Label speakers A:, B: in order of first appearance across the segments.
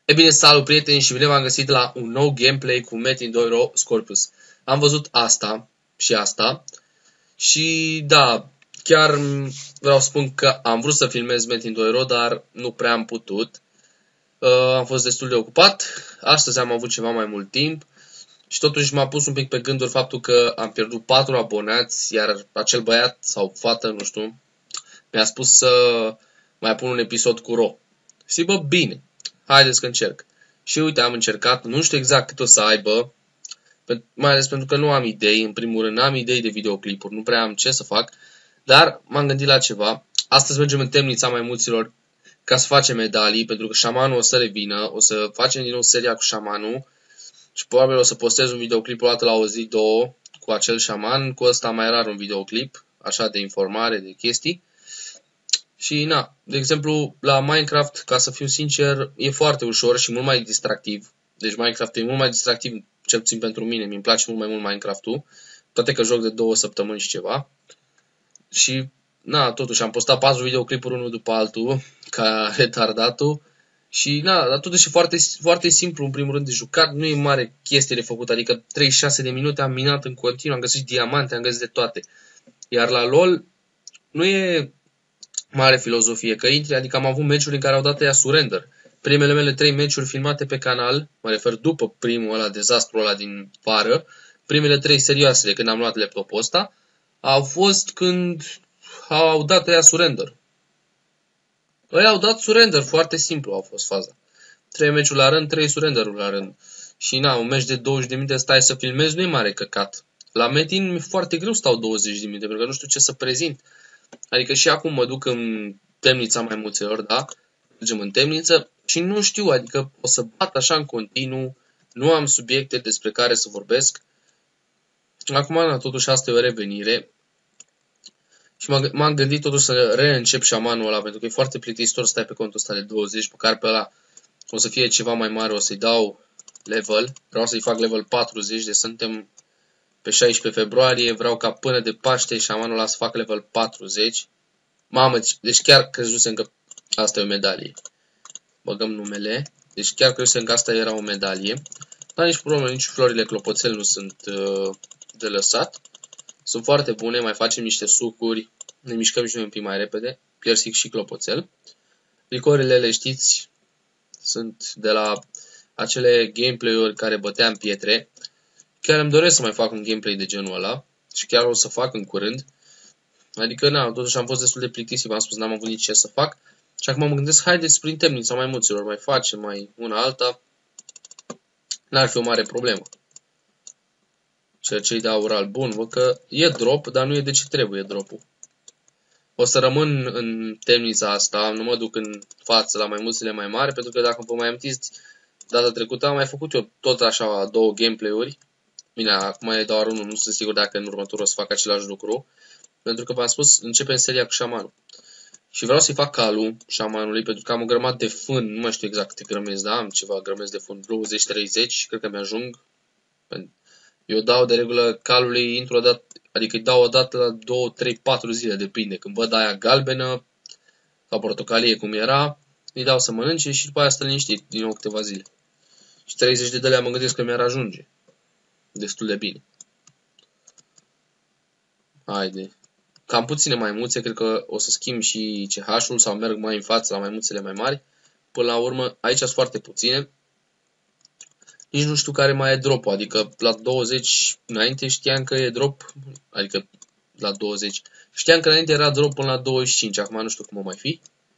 A: E bine, salut prieteni și bine v-am găsit la un nou gameplay cu Metin 2 Scorpius. Am văzut asta și asta și da, chiar vreau să spun că am vrut să filmez Metin 2 dar nu prea am putut. Am fost destul de ocupat, astăzi am avut ceva mai mult timp și totuși m-a pus un pic pe gânduri faptul că am pierdut 4 abonați, iar acel băiat sau fată, nu știu, mi-a spus să mai pun un episod cu Ro. Și bă, bine, haideți că încerc. Și uite, am încercat, nu știu exact cât o să aibă, mai ales pentru că nu am idei, în primul rând, n-am idei de videoclipuri, nu prea am ce să fac, dar m-am gândit la ceva. Astăzi mergem în temnița maimuților ca să facem medalii, pentru că șamanul o să revină, o să facem din nou seria cu șamanul și probabil o să postez un videoclip o dată la o zi, două, cu acel șaman, cu ăsta mai rar un videoclip, așa de informare, de chestii. Și na, de exemplu, la Minecraft, ca să fiu sincer, e foarte ușor și mult mai distractiv. Deci Minecraft e mult mai distractiv, cel puțin pentru mine, mi-mi place mult mai mult Minecraft-ul, toate că joc de 2 săptămâni și ceva. Și na, totuși am postat 4 videoclipuri unul după altul, ca retardatul. Și na, dar totuși e foarte, foarte simplu în primul rând de jucat, nu e mare chestie de făcut, adică 36 de minute am minat în continuu, am găsit diamante, am găsit de toate. Iar la LoL nu e mare filozofie, că intri, adică am avut meciuri în care au dat ea surrender. Primele mele 3 meciuri filmate pe canal, mă refer după primul ăla, dezastrul ăla din vară, primele 3 serioase de când am luat laptopul ăsta, au fost când au dat ea surrender. Ei au dat surrender, foarte simplu a fost faza. 3 meciuri la rând, 3 surrender-uri la rând. Și na, un meci de 20 de minute stai să filmezi, nu e mare căcat. La Metin mi-e foarte greu stau 20 de minute, pentru că nu știu ce să prezint. Adică și acum mă duc în temnița maimuțelor, da? Mergem în temniță și nu știu, adică o să bat așa în continuu, nu am subiecte despre care să vorbesc. Acum, na, totuși asta e o revenire. Și m-am gândit totuși să reîncep șamanul ăla, pentru că e foarte plictisitor să stai pe contul ăsta de 20, măcar pe ăla o să fie ceva mai mare, o să-i dau level. Vreau să-i fac level 40, deci suntem pe 16 februarie, vreau ca până de Paște șamanul ăla să fac level 40. Mamă, deci chiar crezusem că asta e o medalie. Băgăm numele. Deci chiar crezusem că asta era o medalie. Dar nici problemă, nici florile clopoțel nu sunt de lăsat. Sunt foarte bune, mai facem niște sucuri, ne mișcăm și noi un pic mai repede. Piersic și clopoțel. Licorile, le știți, sunt de la acele gameplay-uri care băteam pietre. Chiar îmi doresc să mai fac un gameplay de genul ăla și chiar o să fac în curând. Adică, na, totuși am fost destul de plictisit, v-am spus, n-am avut nici ce să fac. Și acum mă gândesc, haideți prin temnița maimuților, mai facem, mai una alta. N-ar fi o mare problemă. Cercei de aur alb, bun, văd că e drop, dar nu e de ce trebuie dropul. O să rămân în temnița asta, nu mă duc în față la maimuțele mai mari, pentru că dacă vă mai amintiți, data trecută am mai făcut eu tot așa 2 gameplay-uri. Bine, acum e doar unul, nu sunt sigur dacă în următorul o să fac același lucru. Pentru că v-am spus, începem seria cu șamanul. Și vreau să-i fac calul șamanului, pentru că am o grămadă de fân, nu mai știu exact câte grămezi, da? Am ceva grămezi de fân, 20-30, cred că mi-ajung. Eu dau de regulă calului, intru odată, adică îi dau o dată la 2, 3, 4 zile, depinde. Când văd aia galbenă sau portocalie cum era, îi dau să mănânce și după aia stă liniștit din nou câteva zile. Și 30 de dele mă gândesc că mi-ar ajunge. Destul de bine. Haide. Cam puține maimuțe, cred că o să schimb și CH-ul sau merg mai în față la maimuțele mai mari. Până la urmă, aici sunt foarte puține. Nici nu știu care mai e drop, adică la 20 înainte știam că e drop, adică la 20. Știam că înainte era drop până la 25, acum nu știu cum o mai fi.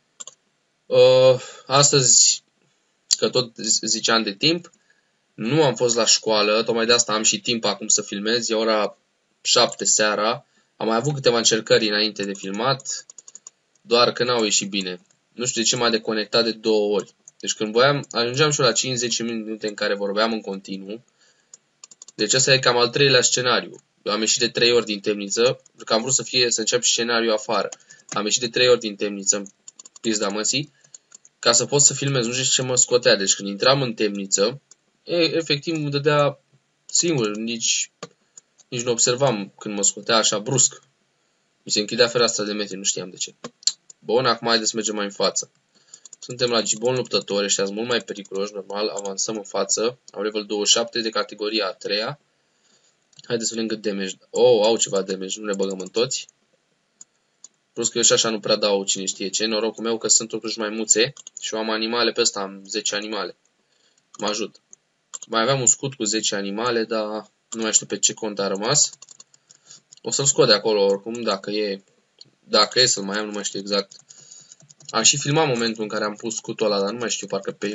A: Astăzi, că tot ziceam de timp, nu am fost la școală, tocmai de asta am și timp acum să filmez, e ora 7 seara. Am mai avut câteva încercări înainte de filmat, doar că n-au ieșit bine. Nu știu de ce m-a deconectat de 2 ori. Deci când ajungeam și eu la 5-10 minute în care vorbeam în continuu. Deci ăsta e cam al 3-lea scenariu. Eu am ieșit de 3 ori din temniță, pentru că am vrut să încep scenariul afară. Am ieșit de 3 ori din temniță, în pizda măsii, ca să pot să filmez. Nu știu ce mă scotea. Deci când intram în temniță, efectiv mă dădea singur, nici nu observam când mă scotea așa brusc. Mi se închidea fereastra de metri, nu știam de ce. Bun, acum haideți să mergem mai în față. Suntem la Gibon luptători, ăștia sunt mult mai periculoși, normal, avansăm în față. Am level 27 de categoria a 3-a. Haideți să vedem cât damage. Oh, au ceva damage, nu ne băgăm în toți. Plus că eu și așa nu prea dau cine știe ce. Norocul meu că sunt totuși mai muțe și eu am animale pe ăsta, am 10 animale. Mă ajut. Mai aveam un scut cu 10 animale, dar nu mai știu pe ce cont a rămas. O să-l scot de acolo oricum, dacă e să-l mai am, nu mai știu exact. Am și filmat momentul în care am pus scutul ăla, dar nu mai știu,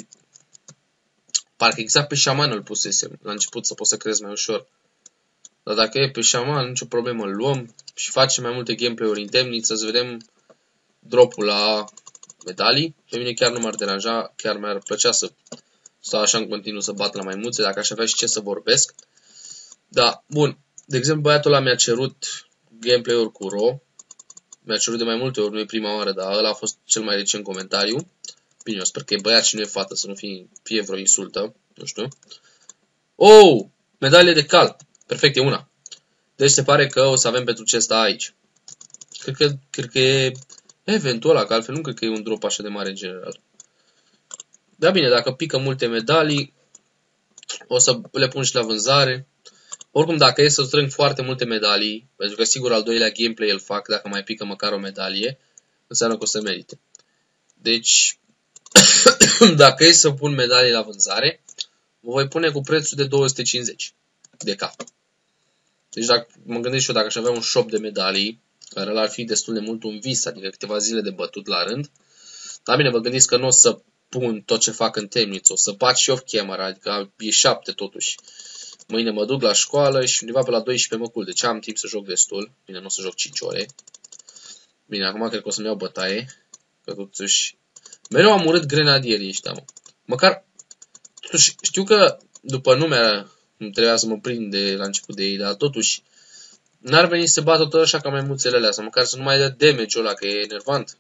A: parcă exact pe șaman îl pusesem la început să pot să crezi mai ușor. Dar dacă e pe șaman, nicio problemă, îl luăm și facem mai multe gameplay-uri indemniță, să vedem dropul la medalii. Pe mine chiar nu m-ar deranja, chiar mi-ar plăcea să stau așa în continuu să bat la maimuțe, dacă aș avea și ce să vorbesc. Da, bun. De exemplu, băiatul ăla mi-a cerut gameplay-uri cu Ro. Mi-a cerut de mai multe ori, nu e prima oară, dar ăla a fost cel mai recent comentariu. Bine, eu sper că e băiat și nu e fată, să nu fie vreo insultă, nu știu. Oh! Medalie de cal. Perfect, e una. Deci se pare că o să avem pentru chesta aici. Cred că e eventul ăla, că altfel nu cred că e un drop așa de mare în general. Da, bine, dacă pică multe medalii, o să le pun și la vânzare. Oricum, dacă e să strâng foarte multe medalii, pentru că sigur al doilea gameplay îl fac, dacă mai pică măcar o medalie, înseamnă că o să merite. Deci, dacă e să pun medalii la vânzare, mă voi pune cu prețul de 250 de cap. Deci dacă, mă gândesc și eu, dacă aș avea un shop de medalii, care ar fi destul de mult un vis, adică câteva zile de bătut la rând, dar bine, vă gândiți că nu o să pun tot ce fac în temniță, o să bat și off-camera, adică e 7 totuși. Mâine mă duc la școală și undeva pe la 12 mă culc, deci am timp să joc destul. Bine, nu o să joc 5 ore. Bine, acum cred că o să-mi iau bătaie, că totuși... Mereu am urât grenadierii ăștia, mă. Măcar, totuși, știu că după nume nu trebuia să mă prind la început de ei, dar totuși, n-ar veni să bată tot așa ca mai mulțele alea, sau măcar să nu mai dea damage-ul ăla, că e enervant.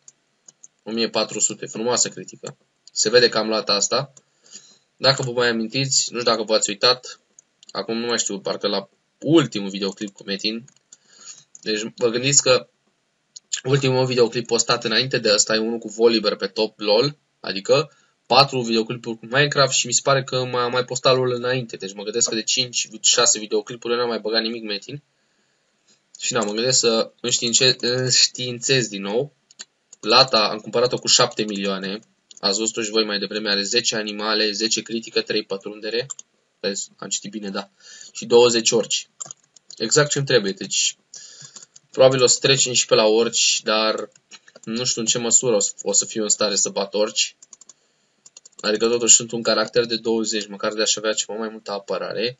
A: 1400, frumoasă critică. Se vede că am luat asta. Dacă vă mai amintiți, nu știu dacă v-ați uitat, acum nu mai știu, parcă la ultimul videoclip cu Metin. Deci vă gândiți că ultimul videoclip postat înainte de ăsta e unul cu Volibear pe top LOL, adică 4 videoclipuri cu Minecraft și mi se pare că m-a mai postat LOL înainte. Deci mă gândesc că de 5-6 videoclipuri n-am mai băgat nimic Metin. Și mă gândesc să înștiințez din nou. Lata am cumpărat-o cu 7 milioane. Ați văzut-o și voi mai devreme, are 10 animale, 10 critică, 3 pătrundere. Am citit bine, da. Și 20 orci. Exact ce-mi trebuie, deci probabil o să trecem și pe la orci, dar nu știu în ce măsură o să fiu în stare să bat orci. Adică totuși sunt un caracter de 20, măcar de aș avea ceva mai multă apărare.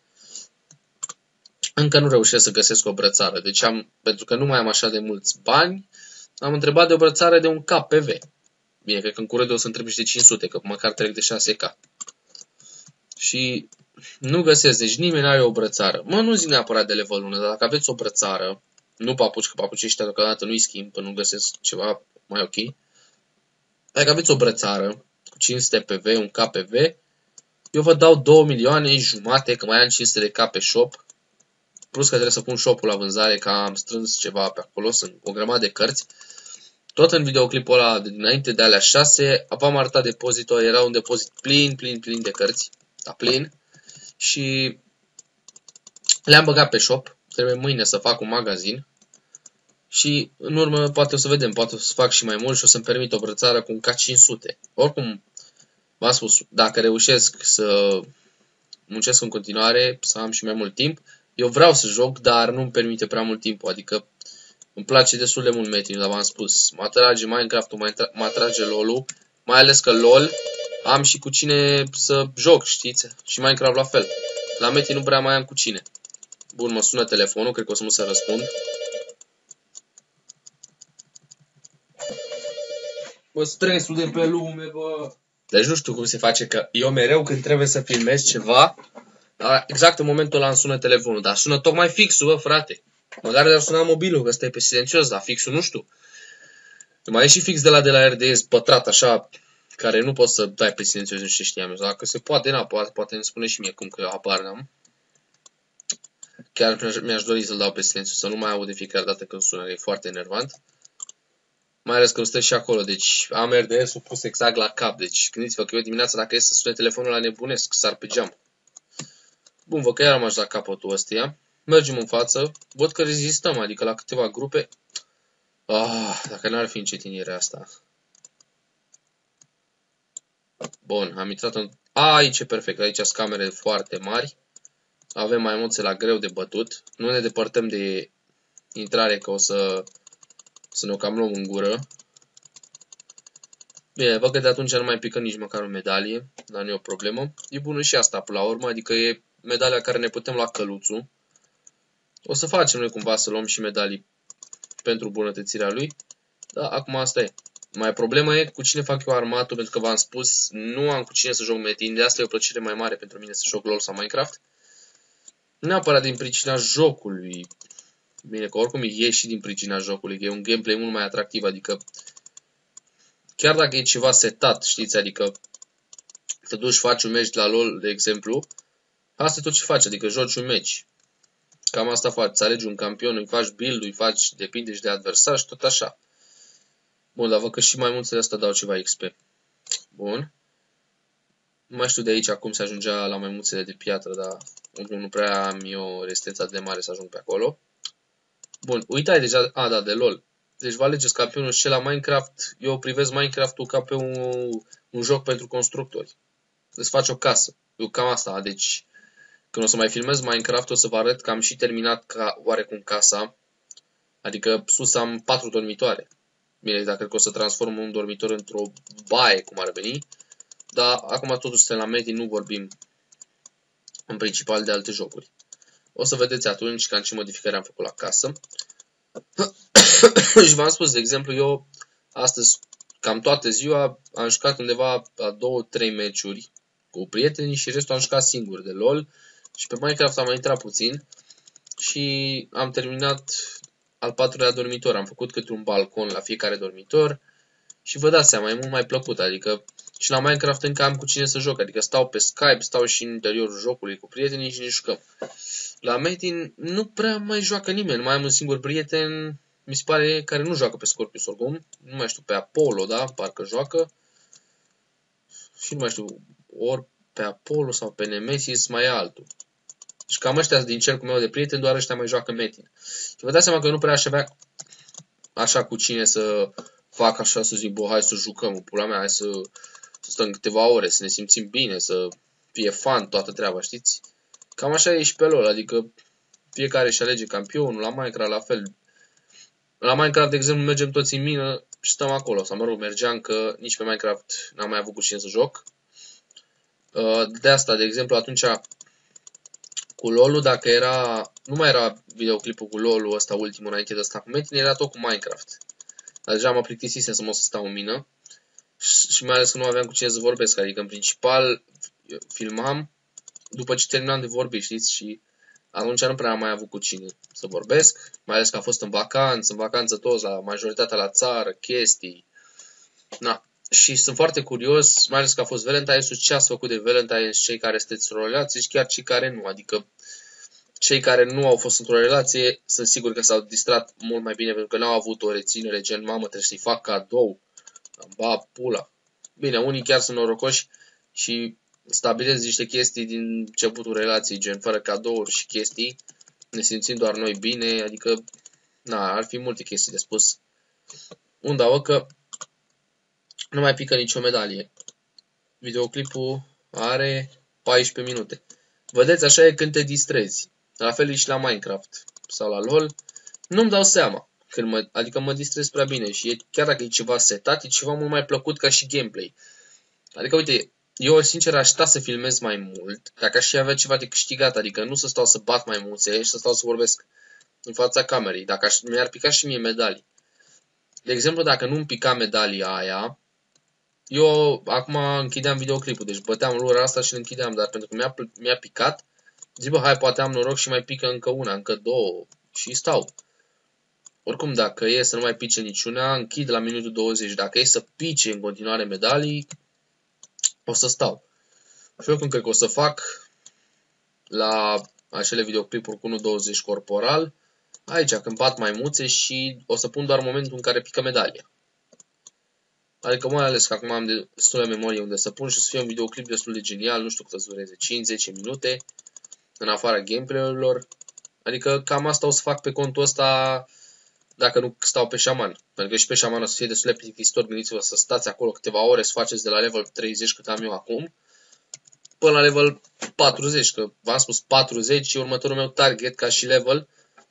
A: Încă nu reușesc să găsesc o brățară, deci pentru că nu mai am așa de mulți bani, am întrebat de o brățară de un KPV. Bine, cred că în curând o să întreb și de 500, că măcar trec de 6K. Și nu găsesc, deci nimeni nu are o brățară. Mă, nu zic neapărat de level 1, dar dacă aveți o brățară, nu papuci, că papucii ăștia deocamdată nu-i schimb, până nu găsesc ceva mai ok. Dacă aveți o brățară cu 500 PV, un KPV, eu vă dau 2 milioane jumate, că mai am 500 de K pe shop. Plus că trebuie să pun shop-ul la vânzare, că am strâns ceva pe acolo, sunt o grămadă de cărți. Tot în videoclipul ăla, dinainte de alea 6, v-am arătat depozitul, era un depozit plin de cărți, da, plin. Și le-am băgat pe shop, trebuie mâine să fac un magazin. Și în urmă poate o să vedem, poate o să fac și mai mult și o să-mi permit o brățară cu un K500. Oricum, v-am spus, dacă reușesc să muncesc în continuare, să am și mai mult timp, eu vreau să joc, dar nu-mi permite prea mult timp, adică îmi place destul de mult Metin, dar v-am spus, mă atrage Minecraft-ul, mă atrage LOL-ul, mai ales că LOL am și cu cine să joc, știți? Și Minecraft la fel. La Metin nu prea mai am cu cine. Bun, mă sună telefonul, cred că o să mă să răspund. Bă, stresul de pe lume, bă. Deci nu știu cum se face, că eu mereu când trebuie să filmez ceva, exact în momentul ăla îmi sună telefonul, dar sună tocmai fixul, bă, frate. Măcar de-ar suna mobilul, că ăsta e pe silențios, dar fixul nu știu. Mai e și fix de la RDS pătrat, așa, care nu poți să dai pe silențios, nu știam eu. Dacă se poate, poate îmi spune și mie cum, că eu habar n-am. Chiar mi-aș dori să-l dau pe silențios, să nu mai aud de fiecare dată când sună, e foarte enervant. Mai ales că stă și acolo, deci am RDS-ul pus exact la cap. Deci gândiți-vă că eu dimineața dacă ies să sune telefonul la nebunesc, sar pe geam. Bun, văd că iar am ajuns la capătul ăsteia. Mergem în față, văd că rezistăm, adică la câteva grupe. Dacă n-ar fi încetinirea asta. Bun, am intrat în... Aici e perfect, aici sunt camere foarte mari. Avem mai mulți la greu de bătut. Nu ne depărtăm de intrare că o să ne o cam luăm în gură. Bine, văd că de atunci nu mai pică nici măcar o medalie, dar nu e o problemă. E bună și asta până la urmă, adică e medalia care ne putem lua căluțul. O să facem noi cumva să luăm și medalii pentru bunătățirea lui. Dar acum asta e. Mai problema e cu cine fac eu armatul, pentru că v-am spus, nu am cu cine să joc Metin, de asta e o plăcere mai mare pentru mine să joc LOL sau Minecraft. Nu neapărat din pricina jocului. Bine, că oricum e și din pricina jocului, că e un gameplay mult mai atractiv, adică chiar dacă e ceva setat, știți, adică te duci, faci un match la LOL, de exemplu, asta e tot ce faci, adică joci un match. Cam asta faci, îți alegi un campion, îi faci build, îi faci, depinde și de adversar și tot așa. Bun, dar văd că și mai mulțele astea dau ceva XP. Bun. Nu mai știu de aici cum se ajungea la mai mulțele de piatră, dar nu prea am eu rezistența de mare să ajung pe acolo. Bun, uitai deja, da, de LOL. Deci vă alegeți campionul și la Minecraft, eu privesc Minecraft-ul ca pe un joc pentru constructori. Îți faci o casă. Eu cam asta, deci când o să mai filmez Minecraft o să vă arăt că am și terminat oarecum casa. Adică sus am 4 dormitoare. Bine, dacă cred că o să transform un dormitor într-o baie, cum ar veni. Dar acum totuși suntem la Metin, nu vorbim în principal de alte jocuri. O să vedeți atunci cam ce modificări am făcut la casă. Și v-am spus, de exemplu, eu astăzi, cam toată ziua, am jucat undeva la 2-3 meciuri cu prietenii și restul am jucat singur de LOL. Și pe Minecraft am mai intrat puțin și am terminat al 4-lea dormitor. Am făcut câte un balcon la fiecare dormitor și vă dați seama, e mult mai plăcut. Adică și la Minecraft încă am cu cine să joc. Adică stau pe Skype, stau și în interiorul jocului cu prietenii și ne jucăm. La Metin nu prea mai joacă nimeni. Mai am un singur prieten, mi se pare, care nu joacă pe Scorpius oricum. Nu mai știu, pe Apollo, da? Parcă joacă. Și nu mai știu, ori pe Apollo sau pe Nemesis mai e altul. Și cam ăștia din cercul meu de prieteni, doar ăștia mai joacă Metin. Și vă dați seama că nu prea aș avea așa cu cine să fac așa, să zic, bă, hai să jucăm, pula mea, hai să stăm câteva ore, să ne simțim bine, să fie fan toată treaba, știți? Cam așa e și pe LOL, adică fiecare își alege campionul, la Minecraft la fel. La Minecraft, de exemplu, mergem toți în mină și stăm acolo. Sau mă rog, mergeam că nici pe Minecraft n-am mai avut cu cine să joc. De asta, de exemplu, atunci cu LOL-ul, dacă era... Nu mai era videoclipul cu LOL-ul ăsta ultimul înainte de ăsta cu Metin, era tot cu Minecraft. Dar deja mă plictisisem să mă să stau în mină. Și mai ales că nu aveam cu cine să vorbesc. Adică, în principal, filmam după ce terminam de vorbit, știți? Și atunci nu prea am mai avut cu cine să vorbesc. Mai ales că am fost în vacanță toți, la majoritatea la țară, chestii. Na. Și sunt foarte curios, mai ales că a fost Valentine's-ul, ce ați făcut de Valentine's cei care sunteți într-o relație și chiar cei care nu. Adică cei care nu au fost într-o relație sunt sigur că s-au distrat mult mai bine pentru că n-au avut o reținere gen mamă, trebuie să-i fac cadou. Ba, pula. Bine, unii chiar sunt norocoși și stabilesc niște chestii din începutul relației, gen fără cadouri și chestii, ne simțim doar noi bine, adică, na, ar fi multe chestii de spus. Unde văd că nu mai pică nicio medalie. Videoclipul are 14 minute. Vedeți, așa e când te distrezi. La fel e și la Minecraft sau la LOL. Nu-mi dau seama. Adică mă distrez prea bine și chiar dacă e ceva setat, e ceva mult mai plăcut ca și gameplay. Adică, uite, eu sincer aș sta să filmez mai mult, dacă aș avea ceva de câștigat, adică nu să stau să bat mai mulțe și să stau să vorbesc în fața camerei, dacă mi-ar pica și mie medalii. De exemplu, dacă nu-mi pica medalia aia, eu acum închideam videoclipul, deci băteam lura asta și îl închideam, dar pentru că mi-a picat, zic, bă, hai, poate am noroc și mai pică încă una, încă două și stau. Oricum, dacă e să nu mai pice niciuna, închid la minutul 20. Dacă e să pice în continuare medalii, o să stau. Și eu cum cred că o să fac la acele videoclipuri cu 1.20 corporal, aici când bat maimuțe și o să pun doar momentul în care pică medalia. Adică mai ales că acum am destulă memorie unde să pun și să fie un videoclip destul de genial, nu știu cât să dureze, 5-10 minute, în afara gameplay-urilor. Adică cam asta o să fac pe contul ăsta dacă nu stau pe șaman. Pentru că și pe șaman o să fie destul de plictisitor, gândiți-vă să stați acolo câteva ore, să faceți de la level 30 cât am eu acum, până la level 40, că v-am spus 40 e următorul meu target ca și level,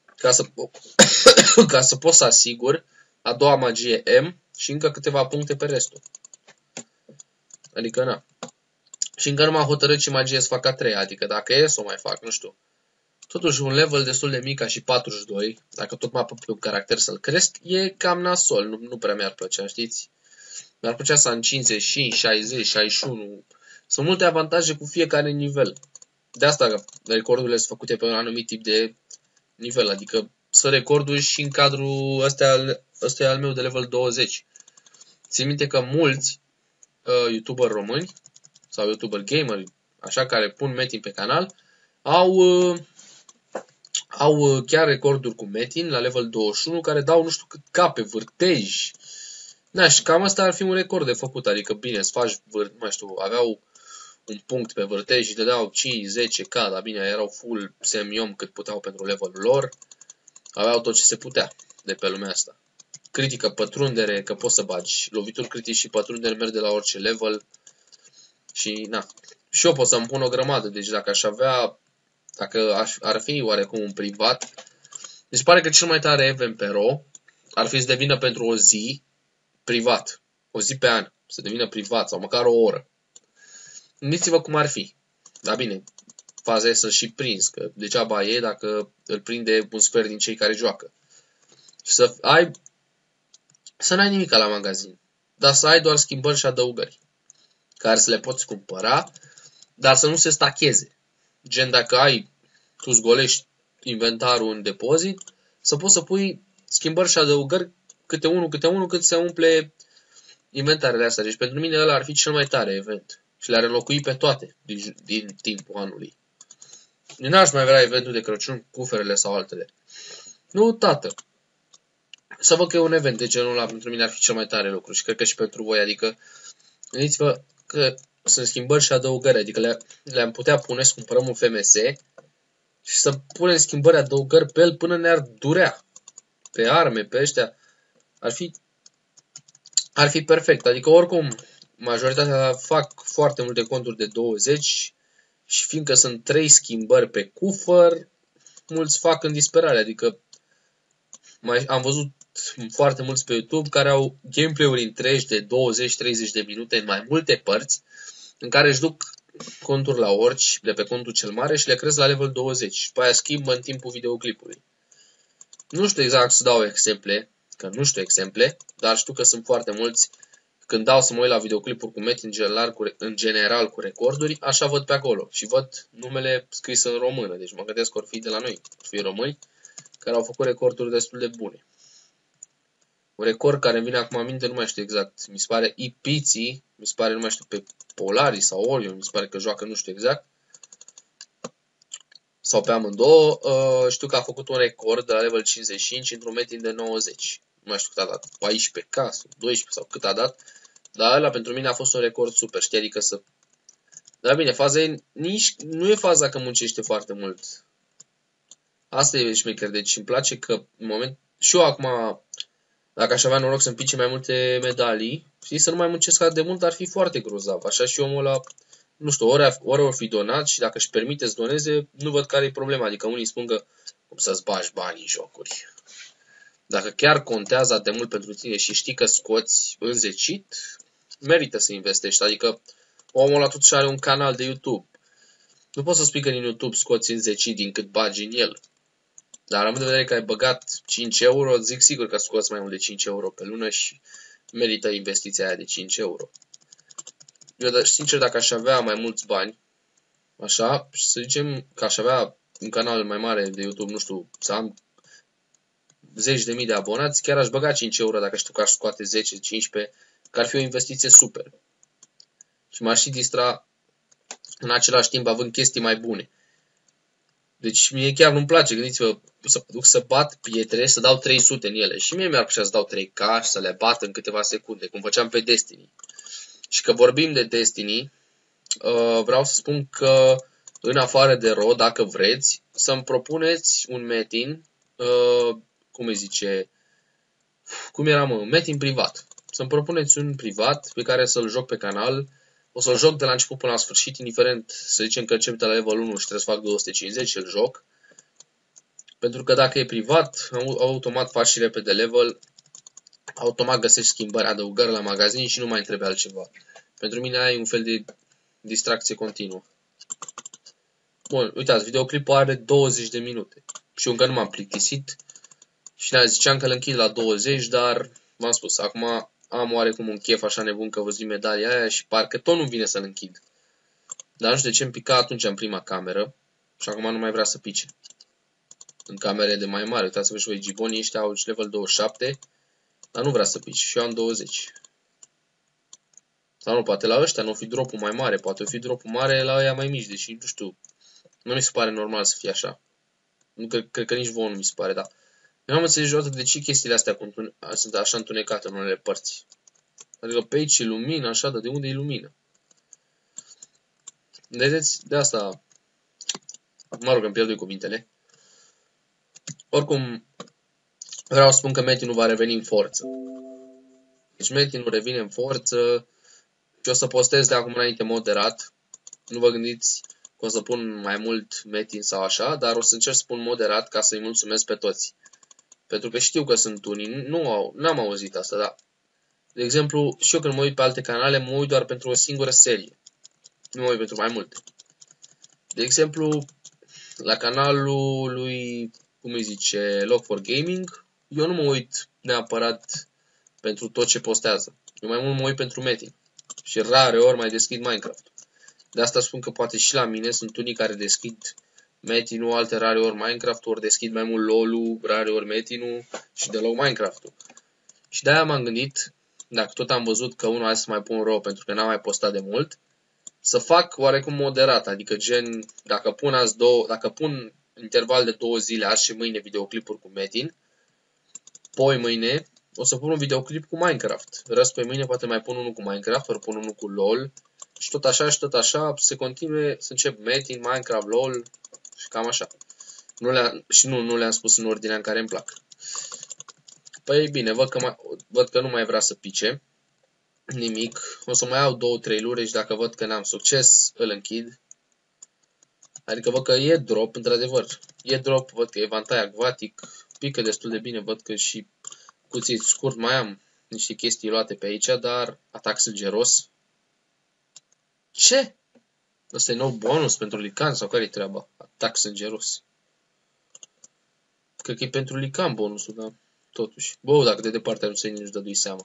A: ca să pot să asigur a doua magie M și încă câteva puncte pe restul. Adică na. Și încă nu m-am hotărât ce magie să fac a treia, adică dacă e să o mai fac, nu știu. Totuși un level destul de mic ca și 42, dacă tot mă apuc pe un caracter să-l cresc, e cam nasol, nu prea mi-ar plăcea, știți? Mi-ar plăcea să am 55, 60, 61. Sunt multe avantaje cu fiecare nivel. De asta recordurile sunt făcute pe un anumit tip de nivel, adică să recorduri și în cadrul ăsta e al meu de level 20. Țin minte că mulți YouTuber români sau YouTuber gamer, așa, care pun Metin pe canal, au chiar recorduri cu Metin la level 21 care dau nu știu cât cape, vârtej. Da, și cam asta ar fi un record de făcut, adică bine, să faci, nu mai știu, aveau un punct pe vârtej și dădeau 5-10k, dar bine, erau full semi-om cât puteau pentru levelul lor. Aveau tot ce se putea de pe lumea asta. Critică, pătrundere, că poți să bagi lovituri critici și pătrundere, merg de la orice level. Și na, și eu pot să-mi pun o grămadă, deci dacă aș avea, dacă ar fi oarecum un privat, deci pare că cel mai tare event pe Ro ar fi să devină pentru o zi privat, o zi pe an, să devină privat sau măcar o oră. Gândiți-vă cum ar fi. Dar bine, faza e să-l și prinzi, că degeaba e dacă îl prinde un sfert din cei care joacă. Și să n-ai nimic la magazin, dar să ai doar schimbări și adăugări, care să le poți cumpăra, dar să nu se stacheze. Gen dacă tu zgolești inventarul în depozit, să poți să pui schimbări și adăugări câte unul, cât se umple inventarele astea. Deci pentru mine ăla ar fi cel mai tare event. Și le-ar înlocui pe toate din timpul anului. Eu n-aș mai vrea eventul de Crăciun, cuferele sau altele. Nu, tată. Să văd că e un event de genul ăla, pentru mine ar fi cel mai tare lucru și cred că și pentru voi. Adică, gândiți-vă că sunt schimbări și adăugări, adică le-am putea pune să cumpărăm un FMS și să punem schimbări, adăugări pe el până ne-ar durea. Pe arme, pe ăștia. Ar fi perfect. Adică oricum, majoritatea fac foarte multe conturi de 20 și fiindcă sunt 3 schimbări pe cufăr, mulți fac în disperare. Adică am văzut foarte mulți pe YouTube care au gameplay-uri întregi de 20-30 de minute în mai multe părți, în care își duc conturi la orci de pe contul cel mare și le cresc la level 20 și pe aia schimbă în timpul videoclipului. Nu știu exact să dau exemple, că nu știu exemple, dar știu că sunt foarte mulți. Când dau să mă uit la videoclipuri cu Metin în general cu recorduri, așa văd pe acolo și văd numele scris în română, deci mă gândesc că or fi de la noi, or fi români care au făcut recorduri destul de bune. Un record care îmi vine acum aminte, nu mai știu exact, mi se pare Ipiții, mi se pare, nu mai știu, pe Polaris sau Orion, mi se pare că joacă, nu știu exact, sau pe amândouă. Știu că a făcut un record de la level 55 într-un Metin de 90. Nu mai știu cât a dat, 14k sau 12 sau cât a dat, dar ăla pentru mine a fost un record super, știi, adică să... Dar bine, faza e, nu e faza că muncește foarte mult. Asta e șmecher, deci îmi place că în moment... Și eu acum, dacă aș avea noroc să-mi pice mai multe medalii, știi, să nu mai muncesc atât de mult, ar fi foarte grozav. Așa și omul ăla, nu știu, ori or fi donat și dacă își permite să doneze, nu văd care e problema. Adică unii spun că cum să-ți bagi banii în jocuri. Dacă chiar contează atât de mult pentru tine și știi că scoți înzecit, merită să investești. Adică omul ăla totuși are un canal de YouTube. Nu poți să spui că din YouTube scoți înzecit din cât bagi în el. Dar am de vedere că ai băgat 5 euro, zic sigur că scoți mai mult de 5 euro pe lună și merită investiția aia de 5 euro. Eu, sincer, dacă aș avea mai mulți bani, așa, și să zicem că aș avea un canal mai mare de YouTube, nu știu, să am 10.000 de abonați, chiar aș băga 5 euro dacă știu că aș scoate 10-15, că ar fi o investiție super. Și m-aș și distra în același timp având chestii mai bune. Deci mie chiar nu-mi place, gândiți-vă, să duc să bat pietre, să dau 300 în ele. Și mie mi-ar plăcea să dau 3K și să le bat în câteva secunde, cum făceam pe Destiny. Și că vorbim de Destiny, vreau să spun că în afară de RO, dacă vreți, să-mi propuneți un metin, cum îi zice, cum era metin privat. Să-mi propuneți un privat pe care să-l joc pe canal. O să-l joc de la început până la sfârșit, indiferent să zicem că încep de la level 1 și trebuie să fac 250 și îl joc. Pentru că dacă e privat, automat faci și repede level, automat găsești schimbări, adăugări la magazin și nu mai trebuie altceva. Pentru mine ai un fel de distracție continuă. Bun, uitați, videoclipul are 20 de minute. Și eu încă nu m-am plictisit. Și ziceam că îl închid la 20, dar v-am spus, acum am oarecum un chef așa nebun că văzui medalia aia și parcă tot nu vine să-l închid. Dar nu știu de ce îmi pica atunci în prima cameră și acum nu mai vrea să pice. În camere de mai mare, uitați-vă și voi, gibonii ăștia au level 27, dar nu vrea să pice și eu am 20. Sau nu, poate la ăștia nu o fi dropul mai mare, poate o fi dropul mare la ăia mai mici, deși nu știu, nu mi se pare normal să fie așa. Nu cred că nici vouă nu mi se pare, dar eu am înțeles niciodată de ce chestiile astea sunt așa întunecate în unele părți. Adică pe aici e lumină, așa, dar de unde e lumină? Vedeți? De asta, mă rog, îmi pierdui cuvintele. Oricum, vreau să spun că Metin nu va reveni în forță. Deci Metin nu revine în forță și o să postez de acum înainte moderat. Nu vă gândiți că o să pun mai mult Metin sau așa, dar o să încerc să pun moderat ca să-i mulțumesc pe toți. Pentru că știu că sunt unii, n-am auzit asta, dar de exemplu, și eu când mă uit pe alte canale, mă uit doar pentru o singură serie. Nu mă uit pentru mai multe. De exemplu, la canalul lui, cum îi zice, Log for Gaming, eu nu mă uit neapărat pentru tot ce postează. Eu mai mult mă uit pentru Metin. Și rare ori mai deschid Minecraft. De asta spun că poate și la mine sunt unii care deschid Metin-ul, alte rare ori Minecraft-ul, ori deschid mai mult LOL-ul, rare ori Metin-ul și deloc Minecraft-ul. Și de-aia m-am gândit, dacă tot am văzut că unul hai să mai pun RO pentru că n-am mai postat de mult, să fac oarecum moderat, adică gen, dacă pun interval de 2 zile, azi și mâine videoclipuri cu Metin, poi mâine o să pun un videoclip cu Minecraft. Răs pe mâine poate mai pun unul cu Minecraft, ori pun unul cu LOL și tot așa, se continue să încep Metin, Minecraft, LOL și cam așa. Nu le-am spus în ordinea în care îmi plac. Păi bine, văd că nu mai vrea să pice nimic. O să mai iau 2-3 lure și dacă văd că n-am succes, îl închid. Adică văd că e drop, într-adevăr. E drop, văd că e evantai acvatic, pică destul de bine, văd că și cuțit scurt mai am niște chestii luate pe aici, dar atac sângeros. Ce? Ăsta e nou bonus pentru Lican sau care-i treaba? Atac sângeros. Cred că e pentru Lican bonusul, dar totuși. Bă, dacă de departe nu se nici dădui seama.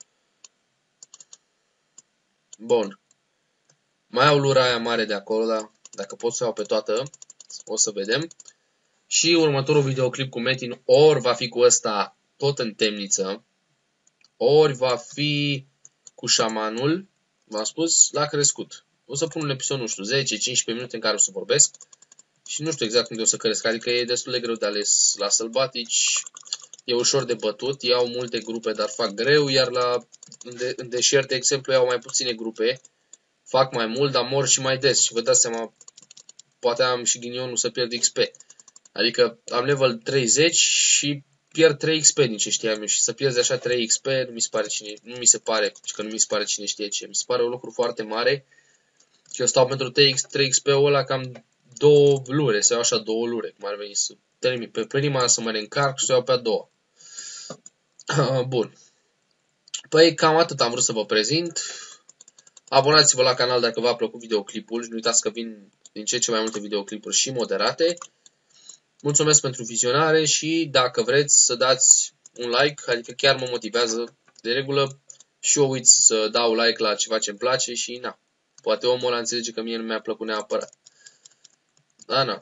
A: Bun. Mai au lura aia mare de acolo, dar dacă pot să iau pe toată, o să vedem. Și următorul videoclip cu Metin ori va fi cu ăsta tot în temniță, ori va fi cu șamanul, v-am spus, la crescut. O să pun un episod, nu știu, 10-15 minute în care o să vorbesc și nu știu exact unde o să cresc, adică e destul de greu de ales la sălbatici, e ușor de bătut, iau multe grupe, dar fac greu, iar în deșert, de exemplu, iau mai puține grupe, fac mai mult, dar mor și mai des și vă dați seama, poate am și ghinionul să pierd XP. Adică am level 30 și pierd 3 XP din ce știam eu și să pierzi așa 3 XP nu mi se pare cine știe ce. Mi se pare un lucru foarte mare și eu stau pentru 3 XP-ul ăla cam 2 lure, să iau așa 2 lure, cum ar veni să termin pe prima, să mă reîncarc și să iau pe a doua. Bun. Păi cam atât am vrut să vă prezint. Abonați-vă la canal dacă v-a plăcut videoclipul și nu uitați că vin din ce mai multe videoclipuri și moderate. Mulțumesc pentru vizionare și dacă vreți să dați un like, adică chiar mă motivează de regulă și eu uit să dau like la ceva ce îmi place și na. Poate omul ăla înțelege că mie nu mi-a plăcut neapărat. Da, na.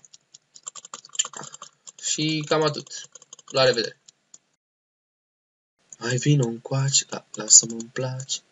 A: Și cam atât. La revedere. Hai vino încoace, lasă-mă-mi place.